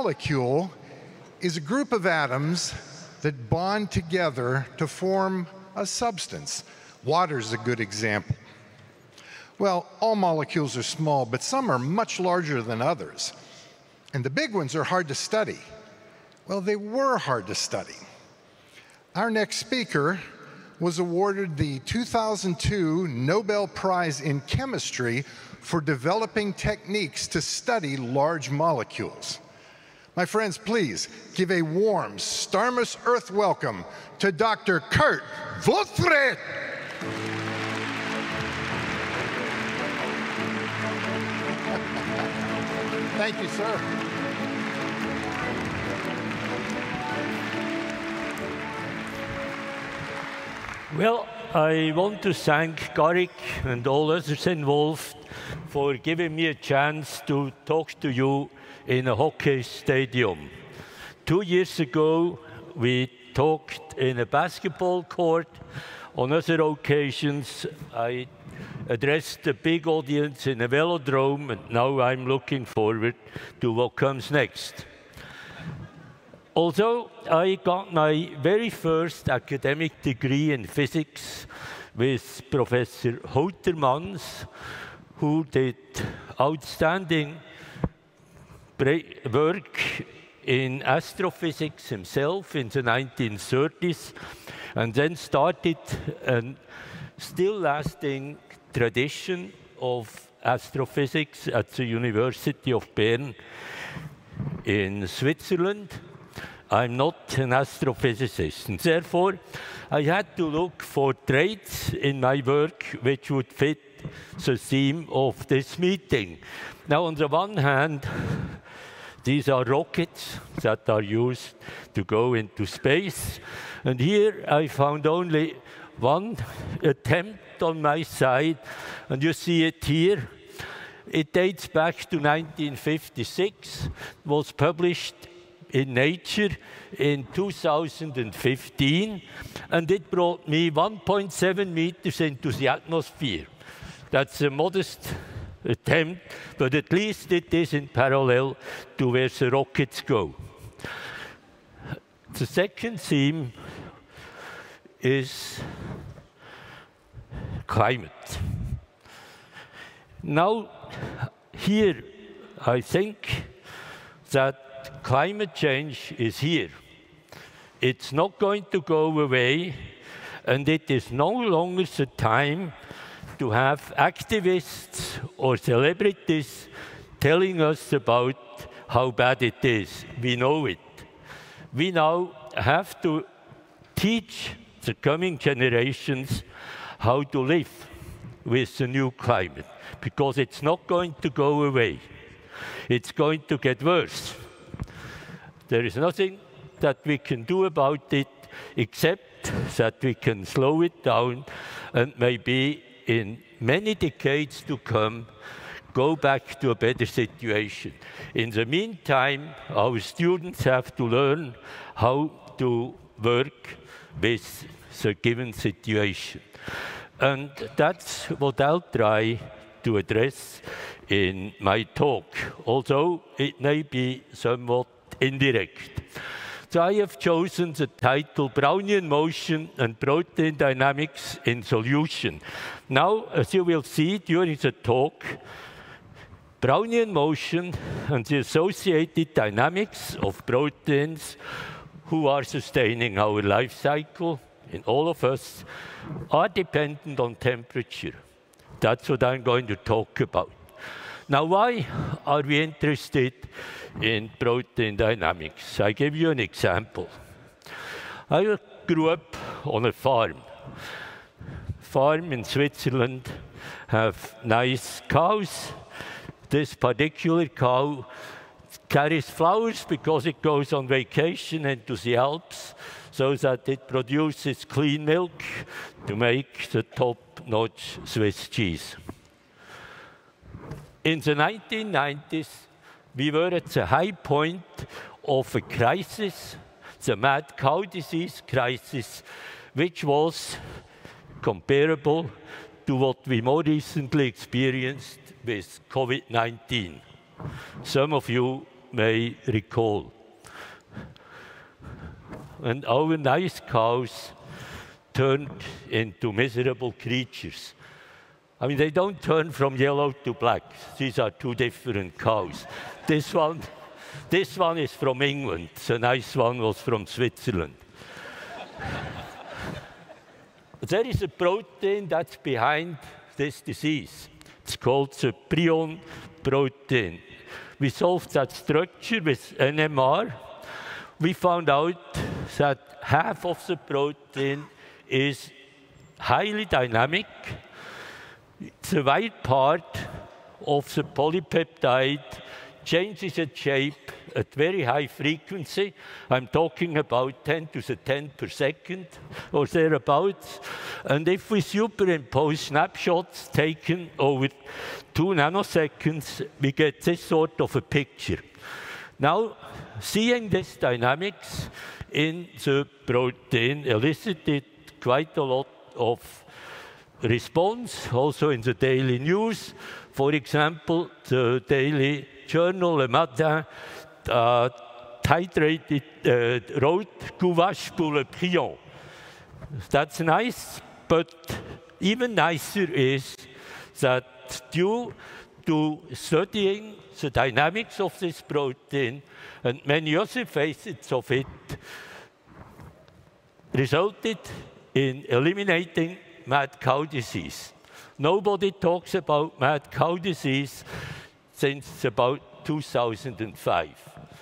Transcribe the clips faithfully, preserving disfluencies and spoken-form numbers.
molecule is a group of atoms that bond together to form a substance. Water is a good example. Well, all molecules are small, but some are much larger than others. And the big ones are hard to study. Well, they were hard to study. Our next speaker was awarded the two thousand two Nobel Prize in Chemistry for developing techniques to study large molecules. My friends, please give a warm Starmus Earth welcome to Doctor Kurt Wohlfahrt. Thank you, sir. Well, I want to thank Garik and all others involved for giving me a chance to talk to you in a hockey stadium. Two years ago, we talked in a basketball court. On other occasions, I addressed a big audience in a velodrome, and now I'm looking forward to what comes next. Although I got my very first academic degree in physics with Professor Houtermans, who did outstanding work in astrophysics himself in the nineteen thirties, and then started a still lasting tradition of astrophysics at the University of Bern in Switzerland. I'm not an astrophysicist, and therefore I had to look for traits in my work which would fit the theme of this meeting. Now, on the one hand, these are rockets that are used to go into space, and here I found only one attempt on my side, and you see it here. It dates back to nineteen fifty-six, was published in Nature in two thousand fifteen, and it brought me one point seven meters into the atmosphere. That's a modest attempt, but at least it is in parallel to where the rockets go. The second theme is climate. Now, here, I think that climate change is here. It's not going to go away, and it is no longer the time to have activists or celebrities telling us about how bad it is. We know it. We now have to teach the coming generations how to live with the new climate, because it's not going to go away. It's going to get worse. There is nothing that we can do about it except that we can slow it down and maybe in many decades to come go back to a better situation. In the meantime, our students have to learn how to work with the given situation. And that's what I'll try to address in my talk, although it may be somewhat indirect. So I have chosen the title Brownian Motion and Protein Dynamics in Solution. Now, as you will see during the talk, Brownian motion and the associated dynamics of proteins who are sustaining our life cycle in all of us are dependent on temperature. That's what I'm going to talk about. Now, why are we interested in protein dynamics? I give you an example. I grew up on a farm. Farm in Switzerland have nice cows. This particular cow carries flowers because it goes on vacation into the Alps, so that it produces clean milk to make the top-notch Swiss cheese. In the nineteen nineties, we were at the high point of a crisis, the mad cow disease crisis, which was comparable to what we more recently experienced with COVID nineteen. Some of you may recall. And our nice cows turned into miserable creatures. I mean, they don't turn from yellow to black. These are two different cows. This one, this one is from England. The nice one was from Switzerland. There is a protein that's behind this disease. It's called the prion protein. We solved that structure with N M R. We found out that half of the protein is highly dynamic. The white part of the polypeptide changes its shape at very high frequency. I'm talking about ten to the ten per second or thereabouts. And if we superimpose snapshots taken over two nanoseconds, we get this sort of a picture. Now, seeing this dynamics in the protein elicited quite a lot of response, also in the daily news. For example, the daily journal Le Matin uh, titrated, uh, wrote Gouache pour le prion. That's nice, but even nicer is that due to studying the dynamics of this protein and many other facets of it, resulted in eliminating mad cow disease. Nobody talks about mad cow disease since about two thousand five.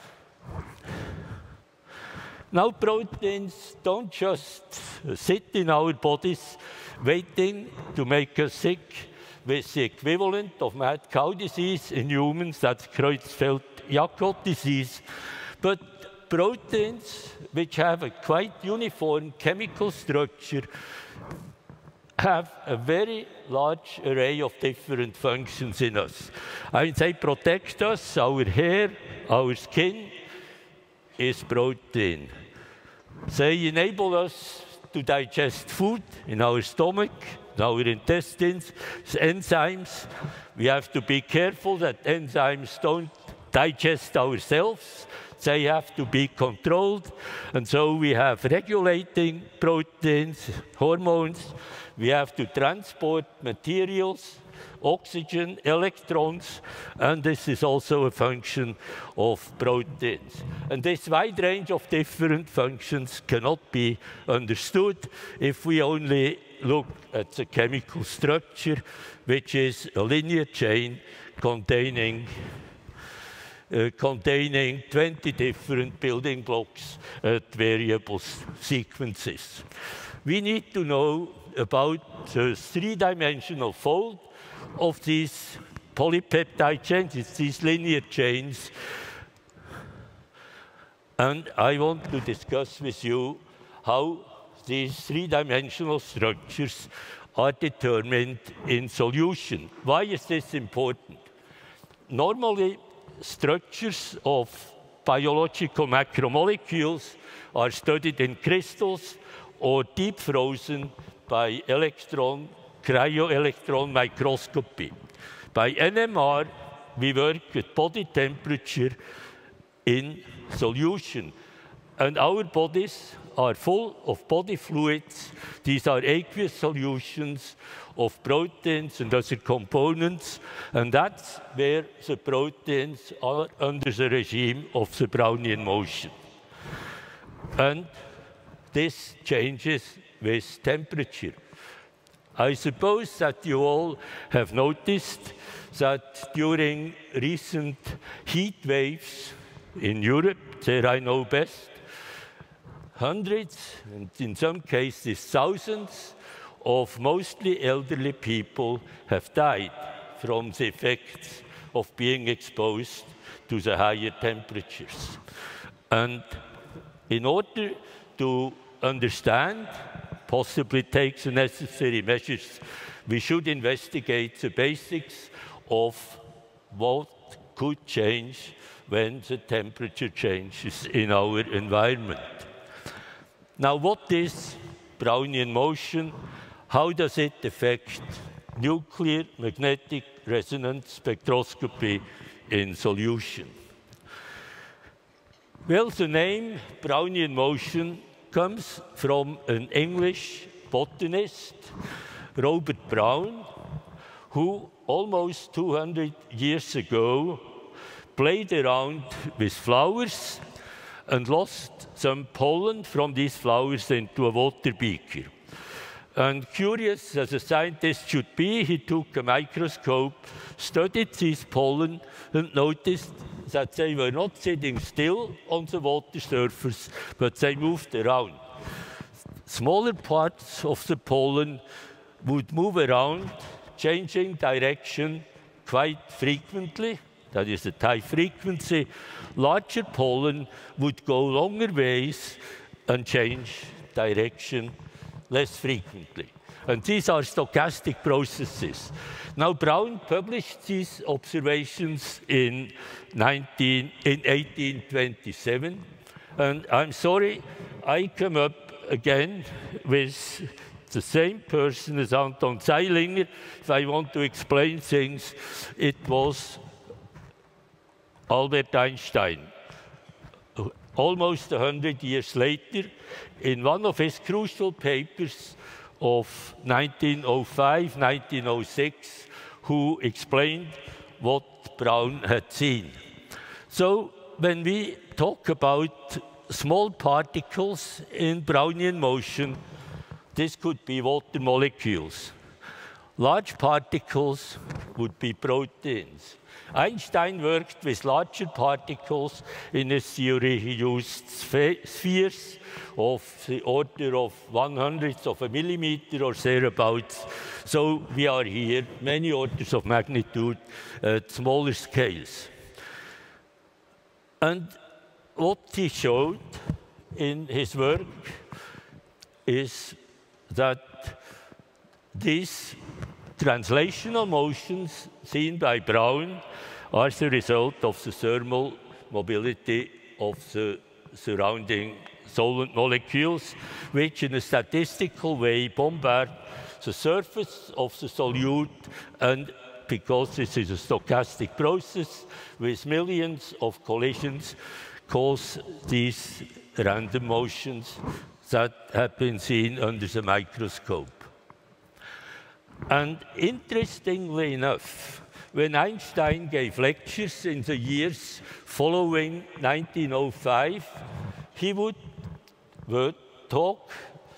Now, proteins don't just sit in our bodies waiting to make us sick with the equivalent of mad cow disease in humans, that's Creutzfeldt-Jakob disease, but proteins which have a quite uniform chemical structure have a very large array of different functions in us. I mean, they protect us, our hair, our skin is protein. They enable us to digest food in our stomach, in our intestines, enzymes. We have to be careful that enzymes don't digest ourselves. They have to be controlled. And so we have regulating proteins, hormones. We have to transport materials, oxygen, electrons, and this is also a function of proteins. And this wide range of different functions cannot be understood if we only look at the chemical structure, which is a linear chain containing Uh, containing twenty different building blocks at variable sequences. We need to know about the three-dimensional fold of these polypeptide chains, these linear chains. And I want to discuss with you how these three-dimensional structures are determined in solution. Why is this important? Normally, structures of biological macromolecules are studied in crystals or deep frozen by electron, cryo-electron microscopy. By N M R, we work at body temperature in solution. And our bodies are full of body fluids. These are aqueous solutions of proteins and other components, and that's where the proteins are under the regime of the Brownian motion. And this changes with temperature. I suppose that you all have noticed that during recent heat waves in Europe, there I know best, hundreds, and in some cases thousands, of mostly elderly people have died from the effects of being exposed to the higher temperatures. And in order to understand, possibly take the necessary measures, we should investigate the basics of what could change when the temperature changes in our environment. Now, what is Brownian motion? How does it affect nuclear magnetic resonance spectroscopy in solution? Well, the name Brownian motion comes from an English botanist, Robert Brown, who almost two hundred years ago played around with flowers and lost some pollen from these flowers into a water beaker. And curious as a scientist should be, he took a microscope, studied these pollen, and noticed that they were not sitting still on the water surface, but they moved around. Smaller parts of the pollen would move around, changing direction quite frequently. That is at high frequency. Larger pollen would go longer ways and change direction less frequently. And these are stochastic processes. Now, Brown published these observations in, in eighteen twenty-seven. And I'm sorry, I come up again with the same person as Anton Zeilinger. If I want to explain things, it was Albert Einstein. Almost a hundred years later, in one of his crucial papers of nineteen oh five, nineteen oh six, who explained what Brown had seen. So when we talk about small particles in Brownian motion, this could be water molecules. Large particles would be proteins. Einstein worked with larger particles in his theory. He used spheres of the order of one hundredth of a millimeter or thereabouts. So we are here many orders of magnitude at smaller scales. And what he showed in his work is that these translational motions seen by Brown are the result of the thermal mobility of the surrounding solvent molecules, which in a statistical way bombard the surface of the solute, and because this is a stochastic process with millions of collisions, cause these random motions that have been seen under the microscope. And interestingly enough, when Einstein gave lectures in the years following nineteen oh five, he would, would talk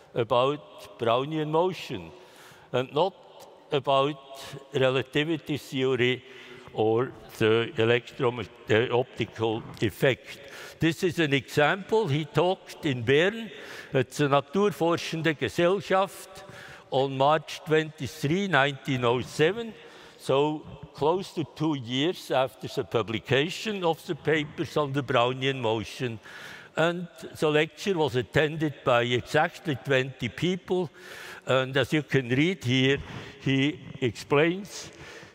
about Brownian motion and not about relativity theory or the electro-optical effect. This is an example. He talked in Bern at the Naturforschende Gesellschaft on March twenty-third, nineteen oh seven, so close to two years after the publication of the papers on the Brownian motion. And the lecture was attended by exactly twenty people. And as you can read here, he explains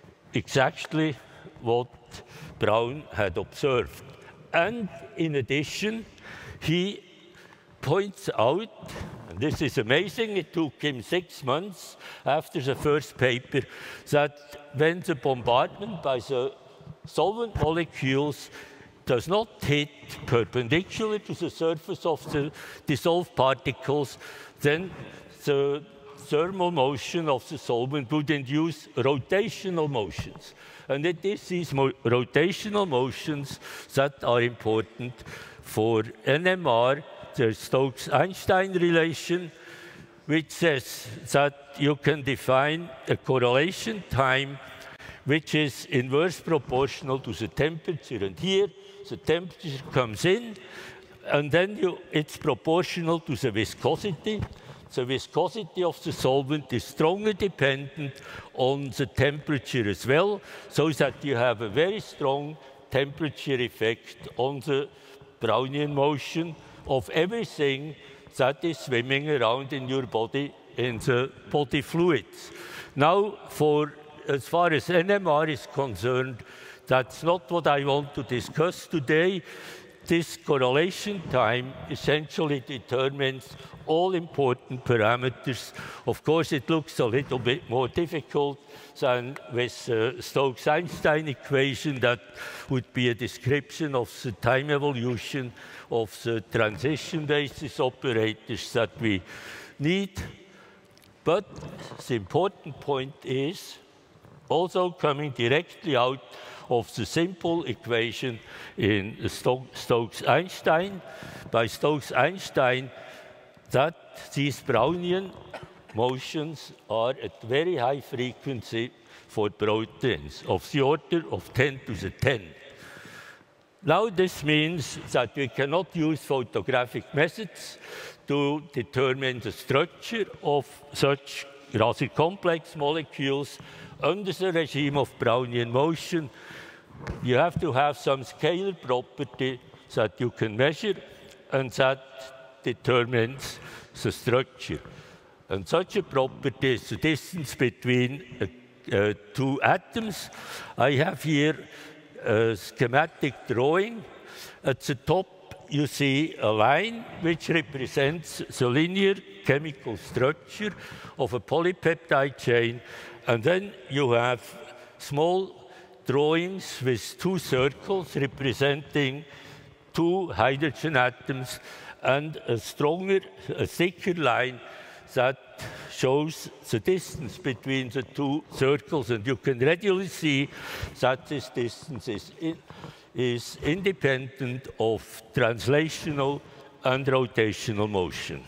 exactly what Brown had observed. And in addition, he points out, and this is amazing, it took him six months after the first paper, that when the bombardment by the solvent molecules does not hit perpendicular to the surface of the dissolved particles, then the thermal motion of the solvent would induce rotational motions. And it is these mo rotational motions that are important for N M R, the Stokes-Einstein relation, which says that you can define a correlation time which is inverse proportional to the temperature. And here, the temperature comes in, and then you, it's proportional to the viscosity. The viscosity of the solvent is strongly dependent on the temperature as well, so that you have a very strong temperature effect on the Brownian motion of everything that is swimming around in your body, in the body fluids. Now, for as far as N M R is concerned, that's not what I want to discuss today. this correlation time essentially determines all important parameters. Of course, it looks a little bit more difficult than with uh, Stokes-Einstein equation. That would be a description of the time evolution of the transition basis operators that we need. But the important point is also coming directly out of the simple equation in Stokes-Einstein, by Stokes-Einstein, that these Brownian motions are at very high frequency for proteins of the order of ten to the ten. Now this means that we cannot use photographic methods to determine the structure of such rather complex molecules under the regime of Brownian motion. You have to have some scalar property that you can measure and that determines the structure. And such a property is the distance between uh, uh, two atoms. I have here a schematic drawing. At the top you see a line which represents the linear chemical structure of a polypeptide chain, and then you have small drawings with two circles representing two hydrogen atoms and a stronger, a thicker line that shows the distance between the two circles. And you can readily see that this distance is, in, is independent of translational and rotational motion.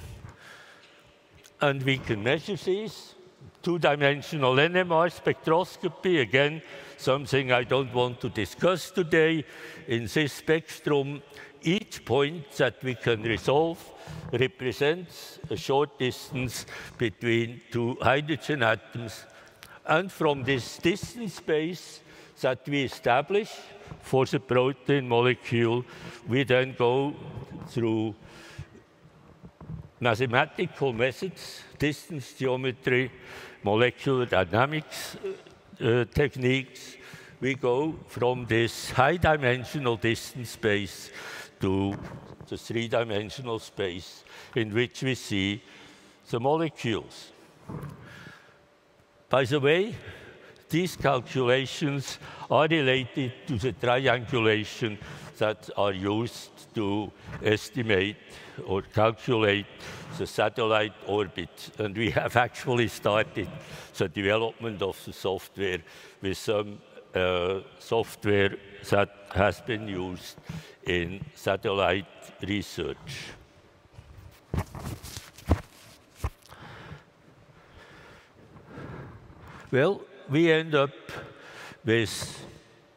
And we can measure these. Two-dimensional N M R spectroscopy, again, something I don't want to discuss today. In this spectrum, each point that we can resolve represents a short distance between two hydrogen atoms. And from this distance space that we establish for the protein molecule, we then go through mathematical methods, distance geometry, molecular dynamics uh, techniques. We go from this high-dimensional distance space to the three-dimensional space in which we see the molecules. By the way, these calculations are related to the triangulation that are used to estimate or calculate the satellite orbit. And we have actually started the development of the software with some uh, software that has been used in satellite research. Well, we end up with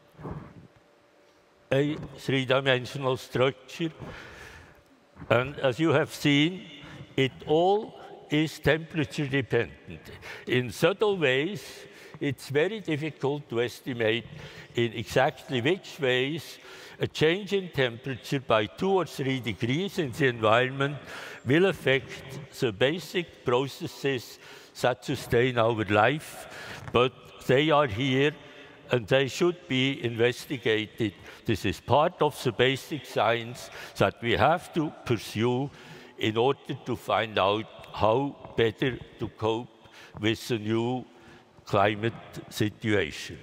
a three-dimensional structure. And as you have seen, it all is temperature dependent. In subtle ways, it's very difficult to estimate in exactly which ways a change in temperature by two or three degrees in the environment will affect the basic processes that sustain our life. But they are here and they should be investigated. This is part of the basic science that we have to pursue in order to find out how better to cope with the new climate situation.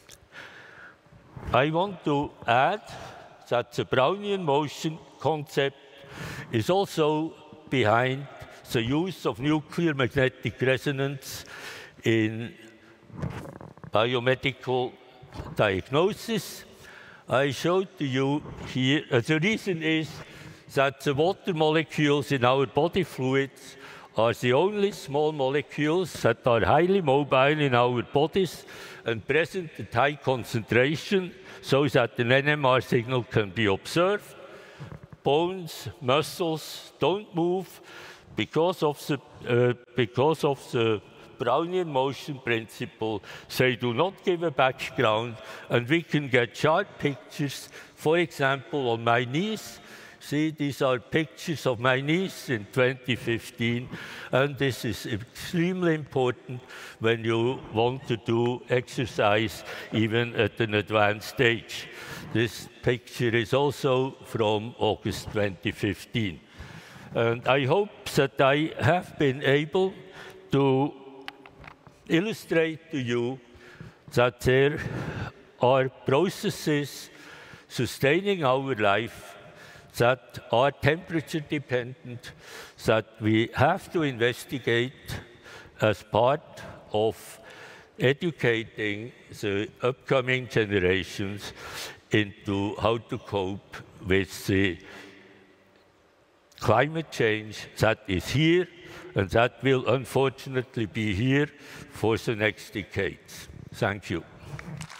I want to add that the Brownian motion concept is also behind the use of nuclear magnetic resonance in biomedical diagnosis. I showed to you here, uh, the reason is that the water molecules in our body fluids are the only small molecules that are highly mobile in our bodies and present at high concentration so that an N M R signal can be observed. Bones, muscles don't move because of the, uh, because of the Brownian motion principle. They do not give a background, and we can get sharp pictures. For example, on my knees, See, these are pictures of my niece in twenty fifteen, and this is extremely important when you want to do exercise even at an advanced stage. This picture is also from August twenty fifteen. And I hope that I have been able to illustrate to you that there are processes sustaining our life that are temperature dependent, that we have to investigate as part of educating the upcoming generations into how to cope with the climate change that is here and that will unfortunately be here for the next decades. Thank you.